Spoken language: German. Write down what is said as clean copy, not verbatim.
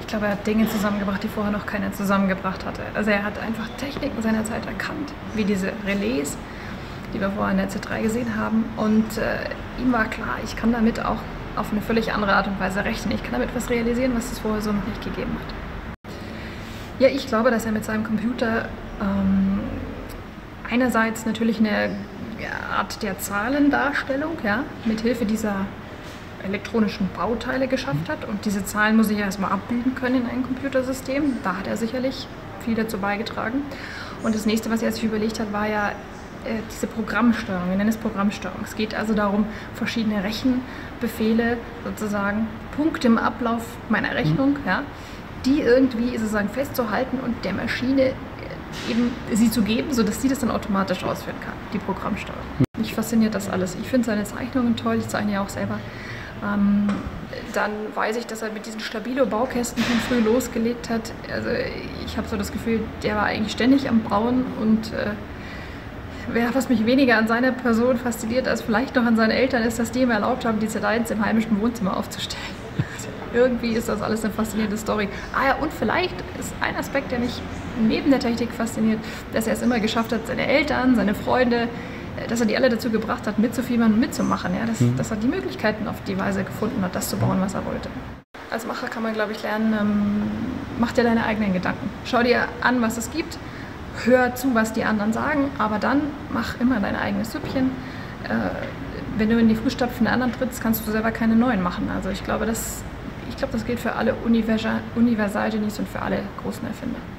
Ich glaube, er hat Dinge zusammengebracht, die vorher noch keiner zusammengebracht hatte. Also er hat einfach Techniken seiner Zeit erkannt, wie diese Relais, die wir vorher in der Z3 gesehen haben. Und ihm war klar, ich kann damit auch auf eine völlig andere Art und Weise rechnen. Ich kann damit was realisieren, was es vorher so noch nicht gegeben hat. Ja, ich glaube, dass er mit seinem Computer einerseits natürlich eine Art der Zahlendarstellung, ja, mit Hilfe dieser elektronischen Bauteile geschafft hat. Und diese Zahlen muss ich ja erstmal abbilden können in ein Computersystem. Da hat er sicherlich viel dazu beigetragen. Und das nächste, was er sich überlegt hat, war ja diese Programmsteuerung. Wir nennen es Programmsteuerung. Es geht also darum, verschiedene Rechenbefehle, sozusagen Punkte im Ablauf meiner Rechnung, ja, die irgendwie sozusagen festzuhalten und der Maschine eben sie zu geben, sodass sie das dann automatisch ausführen kann, die Programmsteuerung. Mich fasziniert das alles. Ich finde seine Zeichnungen toll, ich zeichne ja auch selber. Dann weiß ich, dass er mit diesen Stabilo-Baukästen schon früh losgelegt hat. Also ich habe so das Gefühl, der war eigentlich ständig am Bauen und was mich weniger an seiner Person fasziniert als vielleicht noch an seinen Eltern ist, dass die ihm erlaubt haben, die Z1 im heimischen Wohnzimmer aufzustellen. Also irgendwie ist das alles eine faszinierende Story. Ah ja, und vielleicht ist ein Aspekt, der mich neben der Technik fasziniert, dass er es immer geschafft hat, seine Eltern, seine Freunde, dass er die alle dazu gebracht hat, mitzufiebern und mitzumachen. Ja? Dass er die Möglichkeiten auf die Weise gefunden hat, das zu bauen, was er wollte. Als Macher kann man, glaube ich, lernen, mach dir deine eigenen Gedanken. Schau dir an, was es gibt, hör zu, was die anderen sagen, aber dann mach immer dein eigenes Süppchen. Wenn du in die Fußstapfen der anderen trittst, kannst du selber keine neuen machen. Also ich glaube, das gilt für alle Universalgenies und für alle großen Erfinder.